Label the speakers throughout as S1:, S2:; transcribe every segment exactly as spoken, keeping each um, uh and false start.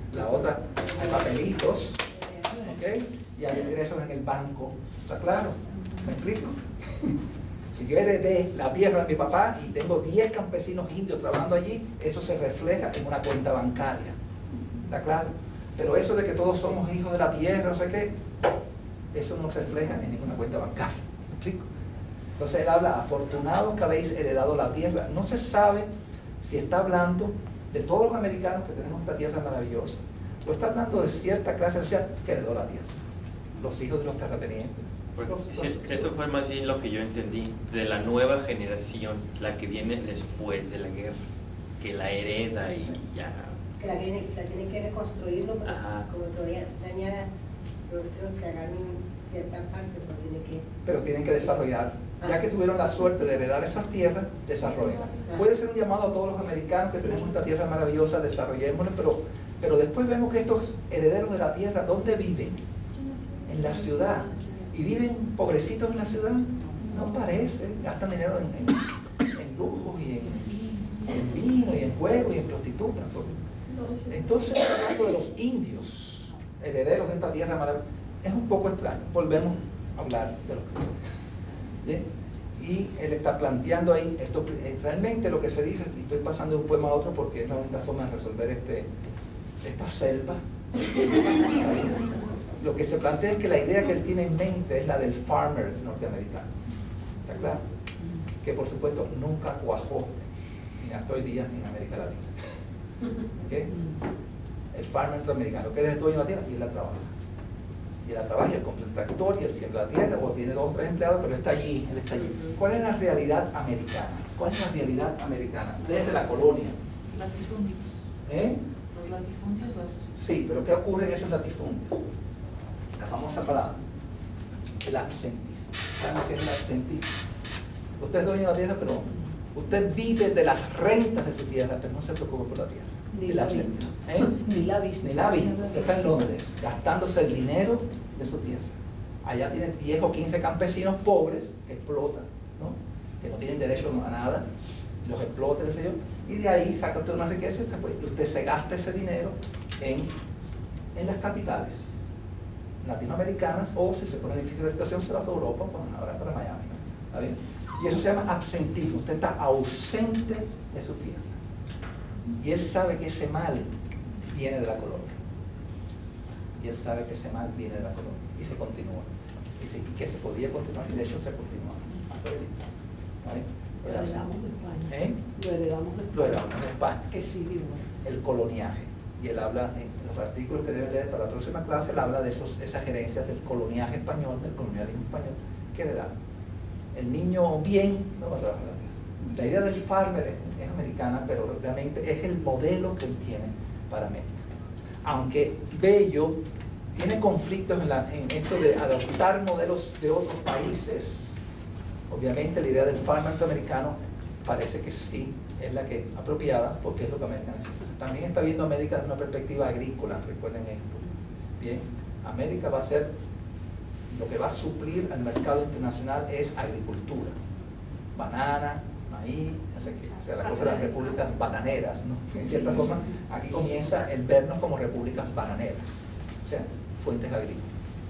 S1: La otra, hay papelitos, ¿ok? Y hay ingresos en el banco. ¿Está claro? ¿Me explico? Si yo heredé la tierra de mi papá y tengo diez campesinos indios trabajando allí, eso se refleja en una cuenta bancaria. ¿Está claro? Pero eso de que todos somos hijos de la tierra, no sé qué, eso no refleja en ninguna cuenta bancaria. ¿Me explico? Entonces él habla, afortunados que habéis heredado la tierra. No se sabe si está hablando de todos los americanos que tenemos esta tierra maravillosa, o está hablando de cierta clase social que heredó la tierra. Los hijos de los terratenientes.
S2: Bueno, sí, eso fue más bien lo que yo entendí, de la nueva generación, la que viene después de la guerra, que la hereda y ya...
S3: Que la, tiene, la tiene que reconstruirlo, pero
S2: Ajá.
S3: como todavía dañada, yo creo que hagan cierta parte, pero tiene que...
S1: Pero tienen que desarrollar. Ya que tuvieron la suerte de heredar esas tierras, desarrollan. Puede ser un llamado a todos los americanos que tenemos esta tierra maravillosa, desarrollémosla, pero, pero después vemos que estos herederos de la tierra, ¿dónde viven? En la ciudad. ¿Y viven pobrecitos en la ciudad? No parece. Gastan dinero en, en, en lujos y en, en vino y en juegos y en prostitutas. Entonces, hablando de los indios, herederos de esta tierra maravillosa, es un poco extraño. Volvemos a hablar de los ¿bien? Y él está planteando ahí, esto realmente lo que se dice, y estoy pasando de un poema a otro porque es la única forma de resolver este, esta selva. Lo que se plantea es que la idea que él tiene en mente es la del farmer norteamericano. ¿Está claro? Que por supuesto nunca cuajó, ni hasta hoy día en América Latina. ¿Okay? El farmer norteamericano, que él es dueño de la tierra y él la trabaja. Y él la trabaja, y él compra el tractor y él siembra la tierra, o tiene dos o tres empleados, pero está allí, él está allí. ¿Cuál es la realidad americana? ¿Cuál es la realidad americana? Desde la colonia.
S4: Latifundios.
S1: ¿Eh?
S4: Los latifundios, las...
S1: Sí, pero ¿qué ocurre en esos latifundios? La famosa palabra, el absentismo. ¿Saben qué es el absentismo? Usted es dueño de la tierra, pero usted vive de las rentas de su tierra, pero no se preocupa por la tierra.
S4: Ni
S1: el
S4: la
S1: absentismo.
S4: vista.
S1: ¿Eh?
S4: Ni la vista.
S1: Ni la vista. Usted está en Londres, gastándose el dinero de su tierra. Allá tiene diez o quince campesinos pobres, explotan, ¿no? Que no tienen derecho a nada, los explota, qué sé yo, y de ahí saca usted una riqueza y usted se gasta ese dinero en, en las capitales latinoamericanas, o si se pone difícil la situación se va para Europa, para, ahora para Miami, ¿no? ¿Está bien? Y eso se llama absentismo. Usted está ausente de su tierra y él sabe que ese mal viene de la colonia, y él sabe que ese mal viene de la colonia y se continúa, y, se, y que se podía continuar, y de hecho se continúa hasta hoy día. ¿Vale?
S4: Lo heredamos de España.
S1: ¿Eh?
S4: Lo heredamos de España.
S1: Lo heredamos de España.
S4: Que sigue igual.
S1: El coloniaje. Y él habla, en los artículos que deben leer para la próxima clase, él habla de esos, esas gerencias del coloniaje español, del colonialismo español, que heredamos. El niño bien no va a trabajar. La idea del farmer es, es americana, pero realmente es el modelo que él tiene para América. Aunque Bello tiene conflictos en, la, en esto de adoptar modelos de otros países, obviamente la idea del farmer norteamericano parece que sí, es la que apropiada, porque es lo que América necesita. También está viendo América desde una perspectiva agrícola, recuerden esto. Bien, América va a ser, lo que va a suplir al mercado internacional es agricultura. Banana, maíz, no sé qué, o sea, la cosa de las repúblicas bananeras, ¿no? En cierta forma, aquí comienza el vernos como repúblicas bananeras, o sea, fuentes agrícolas.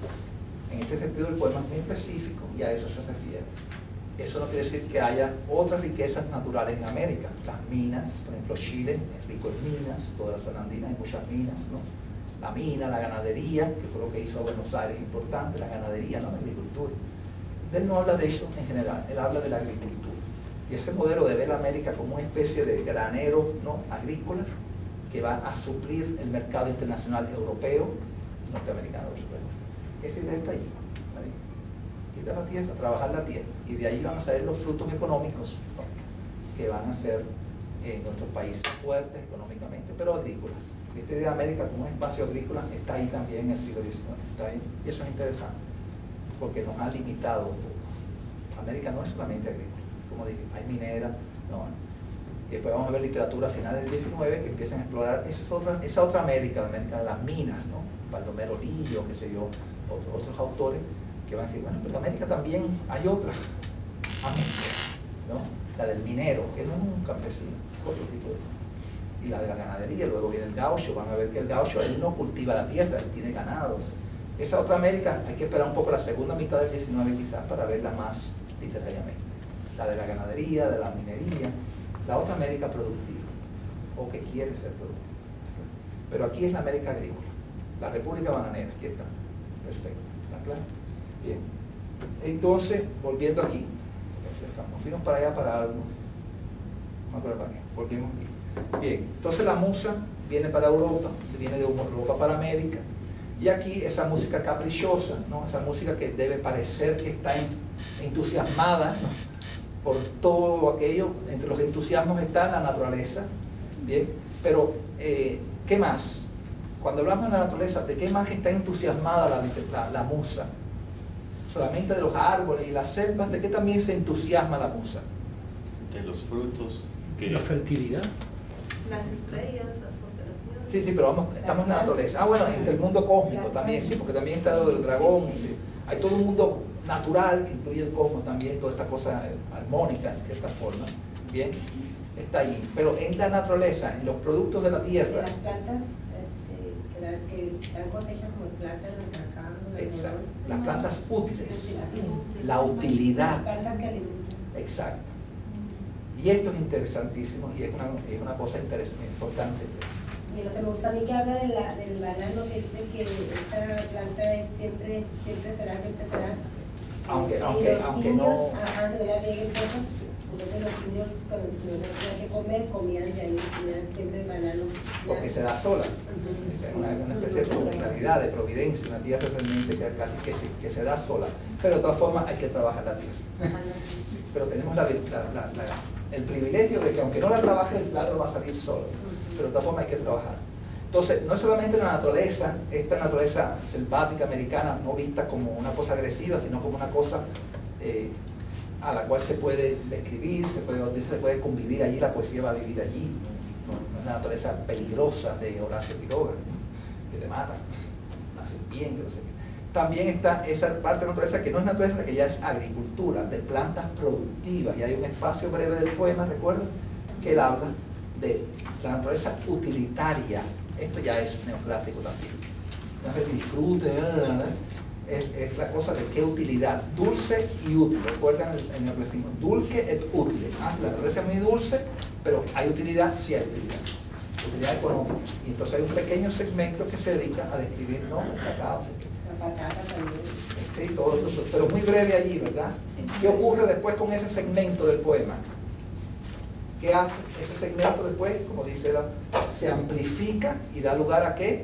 S1: En este sentido, el poema es muy específico y a eso se refiere. Eso no quiere decir que haya otras riquezas naturales en América. Las minas, por ejemplo, Chile es rico en minas, toda la zona andina hay muchas minas, ¿no? La mina, la ganadería, que fue lo que hizo Buenos Aires importante, la ganadería, no la agricultura. Él no habla de eso en general, él habla de la agricultura. Y ese modelo de ver a América como una especie de granero, ¿no?, agrícola, que va a suplir el mercado internacional europeo, norteamericano, por supuesto. Esa idea está allí. De la tierra, trabajar la tierra, y de ahí van a salir los frutos económicos, ¿no?, que van a ser en eh, nuestros países fuertes económicamente, pero agrícolas. Esta idea de América como un espacio agrícola está ahí también en el siglo diecinueve, está ahí, y eso es interesante, porque nos ha limitado un poco. América no es solamente agrícola, como dije, hay minera, no, y después vamos a ver literatura a finales del diecinueve que empiezan a explorar esa, es otra, esa otra América, la América de las minas, ¿no? Baldomero Lillo, qué sé yo, otros, otros autores, que van a decir, bueno, pero en América también hay otra América, ¿no? La del minero, que no es un campesino, es otro tipo de... Y y la de la ganadería. Luego viene el gaucho, van a ver que el gaucho él no cultiva la tierra, él tiene ganados. Esa otra América hay que esperar un poco la segunda mitad del diecinueve quizás para verla más literariamente. La de la ganadería, de la minería, la otra América productiva, o que quiere ser productiva. Pero aquí es la América agrícola, la República Bananera, aquí está. Perfecto, ¿está claro? Bien. Entonces, volviendo aquí, nos fuimos para allá para algo. No acuerdo para qué, volvimos aquí. Bien, entonces la musa viene para Europa, viene de Europa para América, y aquí esa música caprichosa, ¿no? Esa música que debe parecer que está entusiasmada, ¿no? Por todo aquello. Entre los entusiasmos está la naturaleza, bien, pero eh, ¿qué más? Cuando hablamos de la naturaleza, ¿de qué más está entusiasmada la, la, la musa? Solamente de los árboles y las selvas. ¿De qué también se entusiasma la musa?
S2: De los frutos. Que...
S5: La fertilidad.
S6: Las estrellas, las constelaciones.
S1: Sí, sí, pero vamos, estamos en la naturaleza. Ah, bueno, entre el mundo cósmico también, sí, porque también está lo del dragón. Sí. Hay todo un mundo natural que incluye el cosmos también, toda esta cosa armónica en cierta forma. Bien, está allí. Pero en la naturaleza, en los productos de la tierra.
S3: Las plantas este, que, dan, que dan cosechas como el plátano, el cacao, el
S1: Exacto.
S3: algodón.
S1: Las plantas útiles. La utilidad.
S3: Las plantas que alimentan.
S1: Exacto. Y esto es interesantísimo y es una, es una cosa interesante, importante.
S3: Y lo que me gusta a mí que habla de la, del banano, que dice que esta planta es siempre, siempre será, siempre será.
S1: Aunque,
S3: Este,
S1: aunque,
S3: los
S1: aunque
S3: indios,
S1: no...
S3: ajá, que veía bien cosas, entonces los indios cuando no tenían que comer, comían de ahí, comían siempre el banano.
S1: Porque se da sola. Es una, una especie de providencialidad, de providencia, una tierra realmente que casi que se, que se da sola. Pero de todas formas hay que trabajar la tierra. Pero tenemos la, la, la, la, el privilegio de que aunque no la trabaje, el plato va a salir solo. Pero de todas formas hay que trabajar. Entonces, no es solamente la naturaleza, esta naturaleza selvática americana, no vista como una cosa agresiva, sino como una cosa eh, a la cual se puede describir, se puede, se puede convivir allí, la poesía va a vivir allí. No, no es la naturaleza peligrosa de Horacio Quiroga, ¿no? Que te mata, hace bien, que no sé qué. También está esa parte de naturaleza que no es naturaleza, que ya es agricultura, de plantas productivas. Y hay un espacio breve del poema, recuerden, que él habla de la naturaleza utilitaria. Esto ya es neoclásico también. Entonces, disfrute, es, es la cosa de qué utilidad, dulce y útil. Recuerdan el, el neoclasicismo, dulce et utile. Ah, la naturaleza es muy dulce, pero hay utilidad, sí hay utilidad. Utilidad económica. Y entonces hay un pequeño segmento que se dedica a describir, ¿no? El cacao,
S3: La patata también.
S1: sí, todo eso, pero muy breve allí, ¿verdad? ¿Qué ocurre después con ese segmento del poema? ¿Qué hace ese segmento después? Como dice la, se amplifica y da lugar a ¿qué?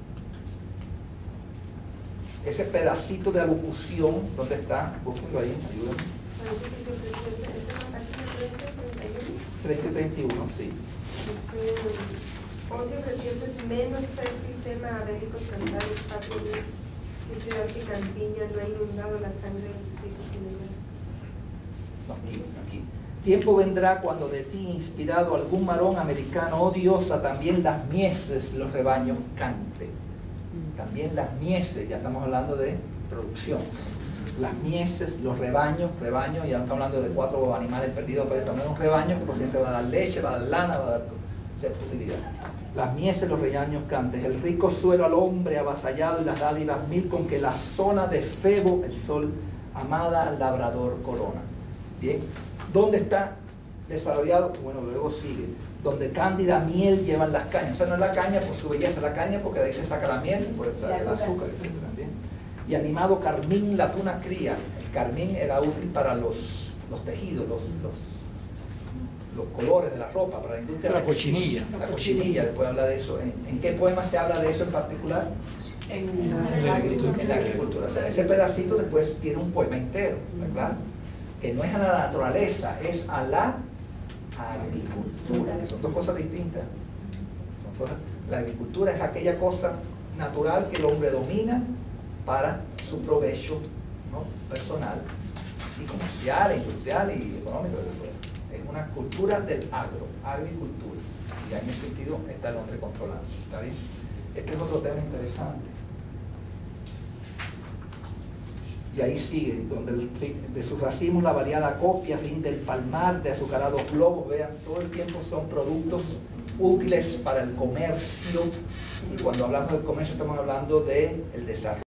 S1: Ese pedacito de alocución, ¿dónde está? Búsquenlo ahí, ayúdenme.
S6: Parece que se ofreció, ¿es en la página treinta, treinta y uno?
S1: treinta y treinta y uno, sí.
S6: Dice, o si ofrecieses menos fértil tema a bélicos cantares, patria mía, que ciudad que campiña no ha inundado la sangre de tus hijos en ella.
S1: No, aquí, aquí. Tiempo vendrá cuando de ti, inspirado algún varón americano, oh diosa, también las mieses, los rebaños cante. También las mieses, ya estamos hablando de producción. Las mieses, los rebaños, rebaños, ya no estamos hablando de cuatro animales perdidos, pero también un rebaño que por cierto va a dar leche, va a dar lana, va a dar utilidad. Las mieses, los rebaños cantes, el rico suelo al hombre avasallado y las dádivas mil con que la zona de Febo, el sol, amada al labrador corona. Bien, ¿dónde está desarrollado? Bueno, luego sigue. Donde cándida miel llevan las cañas. O sea, no es la caña por su belleza, la caña porque de ahí se saca la miel, por el, el azúcar, etcétera. Bien. Y animado carmín la tuna cría. El carmín era útil para los, los tejidos, los, los, los colores de la ropa, para la industria.
S5: La cochinilla.
S1: La cochinilla, después habla de eso. ¿En, ¿En qué poema se habla de eso en particular?
S4: En
S5: En la agricultura.
S1: En la agricultura. O sea, ese pedacito después tiene un poema entero, ¿verdad? Que no es a la naturaleza, es a la agricultura, que son dos cosas distintas. Son cosas, la agricultura es aquella cosa natural que el hombre domina para su provecho, ¿no? Personal y comercial, industrial y económico. Es una cultura del agro, agricultura. Y en ese sentido está el hombre controlando. ¿Está bien? Este es otro tema interesante. Y ahí sigue, donde el, de sus racimos la variada copia rinde el palmar de azucarados globos. Vean, todo el tiempo son productos útiles para el comercio, y cuando hablamos del comercio estamos hablando del desarrollo